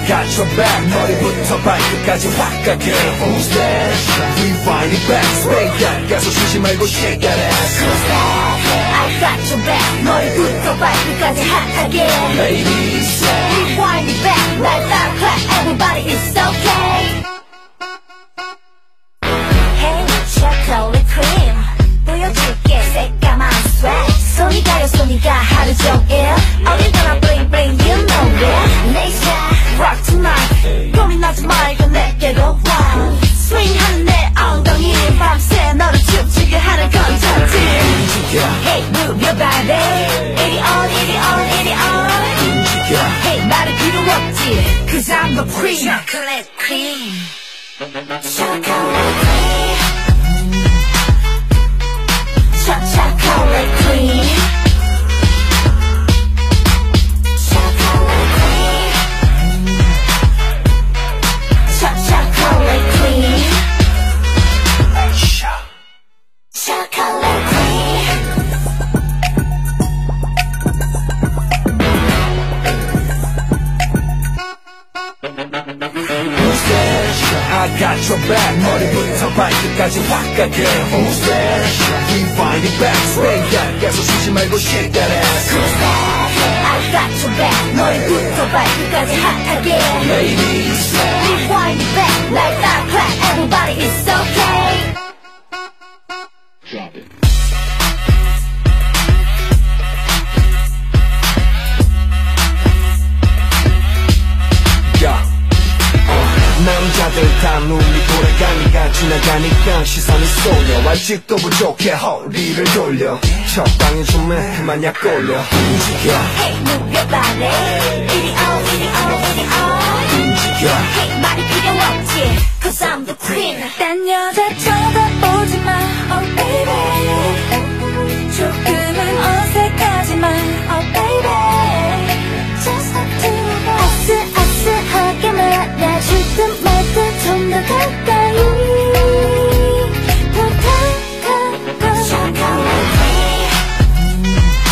got your back. 머리부터 발끝까지 확 가게. Who's that? Rewind it back. Spake that. 가서 쉬지 말고 shake that ass. Who's that? I got your back. 머리부터 발끝까지 핫하게. Ladies, rewind it back. 날 따라 clap. Everybody it's okay. Hey, chocolate cream. 보여줄게 새까만 sweat. 손이 가려 손이가 하루 종일. 어디서나 bling bling you know it. 내 shot rock tonight. 고민하지 말고 내게로 와. swing 하는 내 엉덩이. 밤새 너를 춤추게 하는 컨텐츠. Hey move your body. 이리 on 이리 on 이리 on. Hey 말은 필요 없지. Cause I'm the queen. Chocolate cream. Chocolate cream. Chocolate cream. Chocolate cream. Chocolate cream. Chocolate cream. who's that? I got your back. 머리부터 발끝까지 확 가게. Who's that? Rewind it back. Spake that. 가서 쉬지 말고 shake that ass. Who's that? I got your back. 머리부터 발끝까지 핫하게. Ladies, rewind it back. 날 따라 clap. Everybody it's okay. drop it. 남자들 다 눈이 돌아가니까 지나가니까 시선이 쏠려. 아직도 부족해 허리를 돌려. 적당히 좀 해 그만 약 올려. 움직여 Hey move your body. 이리 on 이리 on 이리 on. 움직여 Hey 말이 필요 없지. Cause I'm the queen. 딴 여자 쳐다보지 마. Oh baby. 조금은 어색하지만 Oh baby. Just have to go. 아슬아슬하게 말아줄 듯 말 듯 좀 더 가까이 더 다가가. Chocolate cream.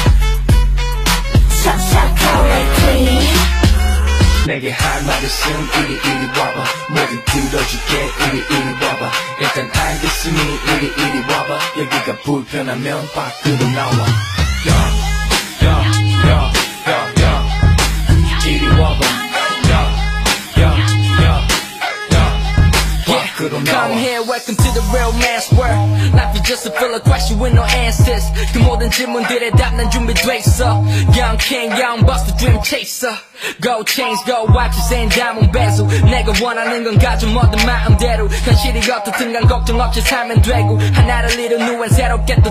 Chocolate cream. 내게 할 말 있음 이리 와봐. 뭐든 들어줄게 이리 와봐. 일단 알겠으니 이리 와봐. 여기가 불편하면 밖으로 나와. 이리 와봐. Come here, welcome to the real man's world. Life is just a fill of question with no answers. 그 모든 질문들의 답 난 준비돼 있어. Young king, young boss, the dream chaser. Gold chains, gold watches and diamond bezel. 내가 원하는 건 가져 모든 마음대로. 현실이 어떻든 간 걱정 없이 살면 되고. 하나를 이룬 후엔 새롭게 또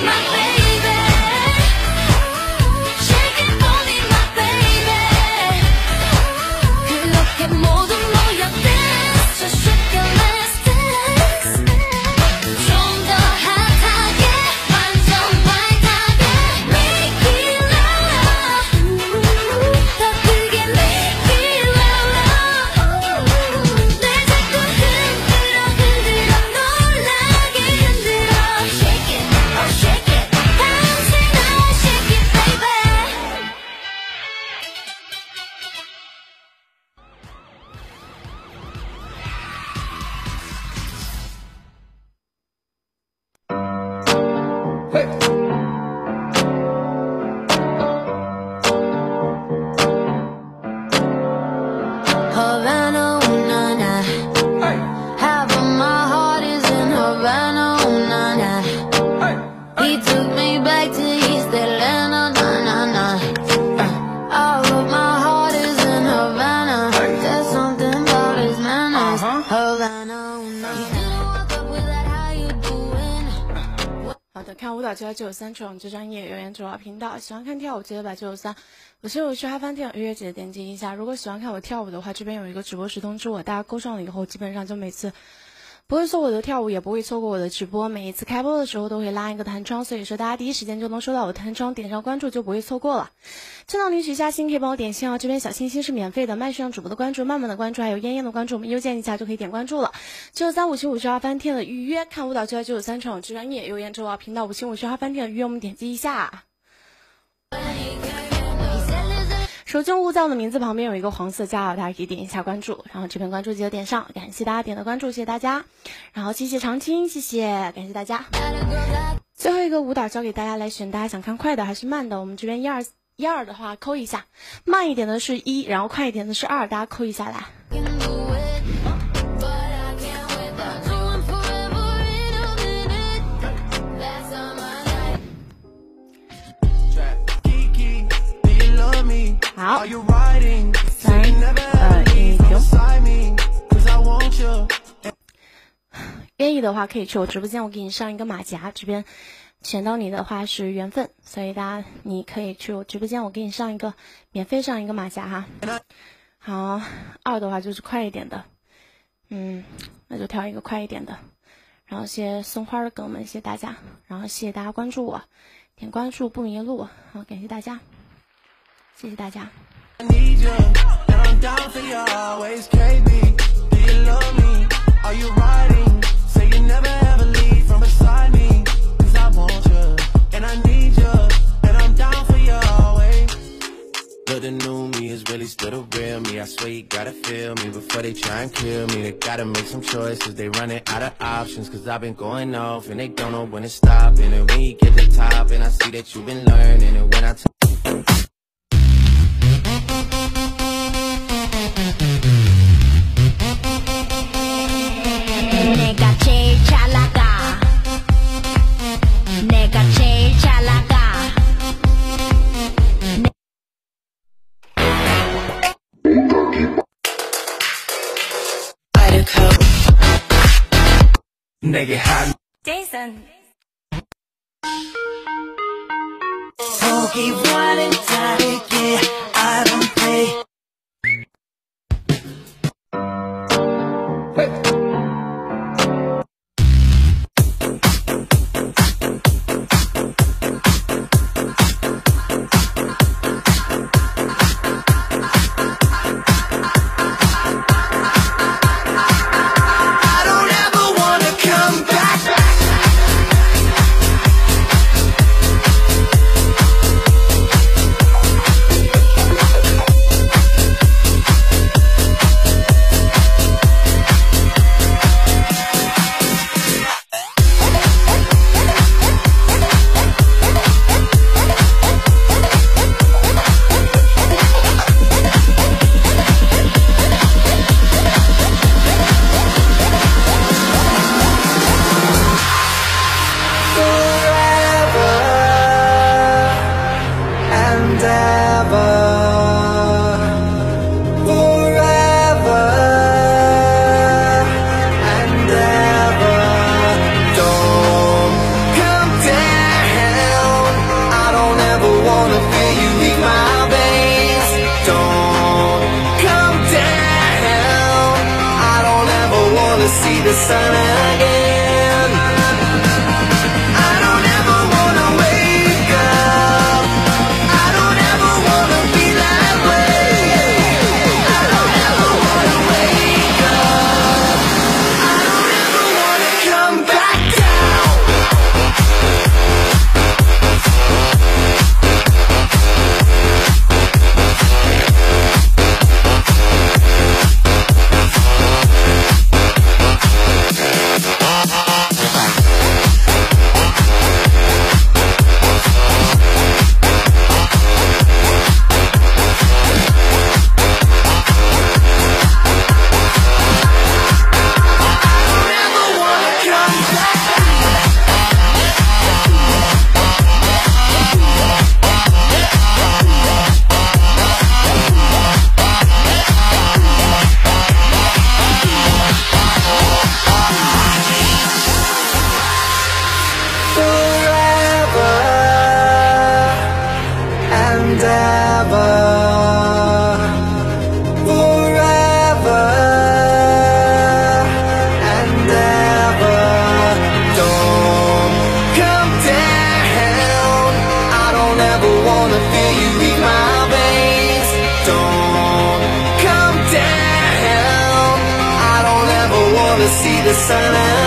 看舞蹈就在993宠之专业有颜主要频道，喜欢看跳舞记得把993我是哈翻天音乐记得点击一下。如果喜欢看我跳舞的话，这边有一个直播时通知我，大家勾上了以后，基本上就每次不会错过我的跳舞，也不会错过我的直播。每一次开播的时候都会拉一个弹窗，所以说大家第一时间就能收到我的弹窗，点上关注就不会错过了。见到你许下心可以帮我点心哦，这边小心心是免费的，麦上主播的关注、慢慢的关注还有燕燕的关注，我们邮件一下就可以点关注了。93575翻天的预约，看舞蹈就在993宠之专业有颜主播频道575翻天的预约，我们点击一下。手机用户在我的名字旁边有一个黄色加号，大家可以点一下关注，然后这边关注记得点上，感谢大家点的关注，谢谢大家，然后谢谢常青，谢谢，感谢大家。最后一个舞蹈交给大家来选，大家想看快的还是慢的？我们这边一二的话扣一下，慢一点的是1，然后快一点的是2，大家扣一下来。好，3、2、1，停。愿意的话可以去我直播间，我给你上一个马甲，这边选到你的话是缘分，所以大家你可以去我直播间，我给你上一个免费上一个马甲哈。好，2的话就是快一点的，那就挑一个快一点的。然后谢谢送花的哥们，谢谢大家，然后谢谢大家关注我，点关注不迷路，好，感谢大家，谢谢大家。 But the new me is really still the real me. I swear you gotta feel me before they try and kill me. They gotta make some choices, they running out of options. Cause I've been going off and they don't know when to stop. And when you get to the top and I see that you've been learning. And when I 내가 제일 잘 나가 내가 제일 잘 나가 내게 한 Jason 보기와는 다르게 I don't play wanna feel you leave my veins. Don't come down. I don't ever wanna see the sun again. I don't ever wanna wake up. I don't ever wanna be that way. I don't ever wanna wake up. I don't ever wanna come back down. See the sun.